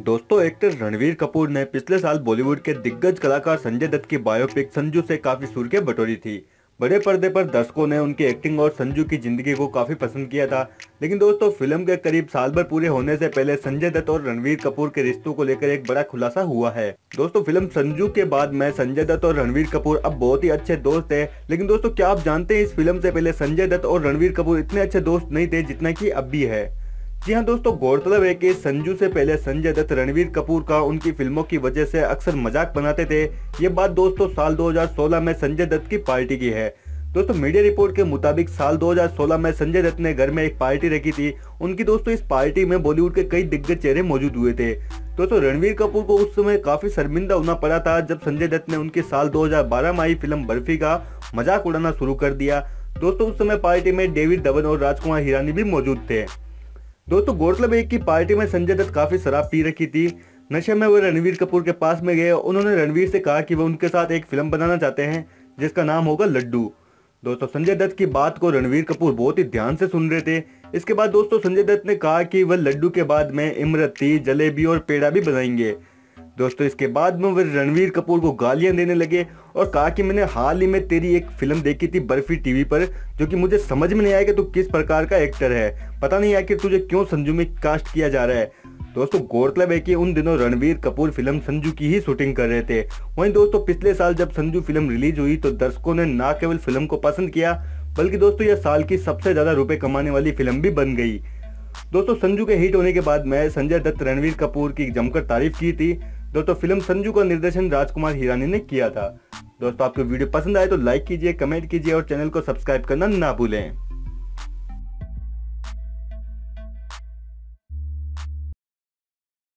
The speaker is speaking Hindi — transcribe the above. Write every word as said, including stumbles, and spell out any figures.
दोस्तों, एक्टर रणवीर कपूर ने पिछले साल बॉलीवुड के दिग्गज कलाकार संजय दत्त की बायोपिक संजू से काफी सुर्खियां बटोरी थी। बड़े पर्दे पर दर्शकों ने उनकी एक्टिंग और संजू की जिंदगी को काफी पसंद किया था। लेकिन दोस्तों, फिल्म के करीब साल भर पूरे होने से पहले संजय दत्त और रणवीर कपूर के रिश्तों को लेकर एक बड़ा खुलासा हुआ है। दोस्तों, फिल्म संजू के बाद में संजय दत्त और रणवीर कपूर अब बहुत ही अच्छे दोस्त है। लेकिन दोस्तों, क्या आप जानते हैं इस फिल्म से पहले संजय दत्त और रणवीर कपूर इतने अच्छे दोस्त नहीं थे जितना की अब भी है। जी हाँ दोस्तों, गौरतलब है कि संजू से पहले संजय दत्त रणवीर कपूर का उनकी फिल्मों की वजह से अक्सर मजाक बनाते थे। ये बात दोस्तों साल दो हज़ार सोलह में संजय दत्त की पार्टी की है। दोस्तों, मीडिया रिपोर्ट के मुताबिक साल दो हज़ार सोलह में संजय दत्त ने घर में एक पार्टी रखी थी। उनकी दोस्तों इस पार्टी में बॉलीवुड के कई दिग्गज चेहरे मौजूद हुए थे। दोस्तों, रणवीर कपूर को उस समय काफी शर्मिंदा होना पड़ा था जब संजय दत्त ने उनकी साल दो हज़ार बारह में आई फिल्म बर्फी का मजाक उड़ाना शुरू कर दिया। दोस्तों, उस समय पार्टी में डेविड धवन और राजकुमार हिरानी भी मौजूद थे। दोस्तों, गौरतलब है कि पार्टी में संजय दत्त काफी शराब पी रखी थी। नशे में वो रणवीर कपूर के पास में गए। उन्होंने रणवीर से कहा कि वो उनके साथ एक फिल्म बनाना चाहते हैं जिसका नाम होगा लड्डू। दोस्तों, संजय दत्त की बात को रणवीर कपूर बहुत ही ध्यान से सुन रहे थे। इसके बाद दोस्तों संजय दत्त ने कहा कि वह लड्डू के बाद में इमरती, जलेबी और पेड़ा भी बनाएंगे। दोस्तों, इसके बाद में वे रणवीर कपूर को गालियां देने लगे और कहा कि मैंने हाल ही में तेरी एक फिल्म देखी थी बर्फी टीवी पर, जो कि मुझे समझ में नहीं आया कि तू किस प्रकार का एक्टर है। पता नहीं आखिर तुझे क्यों संजू में कास्ट किया जा रहा है। दोस्तों, गौरतलब है कि उन दिनों रणवीर कपूर फिल्म संजू की ही शूटिंग कर रहे थे। वहीं दोस्तों, पिछले साल जब संजू फिल्म रिलीज हुई तो दर्शकों ने न केवल फिल्म को पसंद किया बल्कि दोस्तों यह साल की सबसे ज्यादा रुपए कमाने वाली फिल्म भी बन गई। दोस्तों, संजू के हिट होने के बाद में संजय दत्त रणवीर कपूर की जमकर तारीफ की थी। दोस्तों, फिल्म संजू का निर्देशन राजकुमार हिरानी ने किया था। दोस्तों, आपको वीडियो पसंद आए तो लाइक कीजिए, कमेंट कीजिए और चैनल को सब्सक्राइब करना ना भूलें।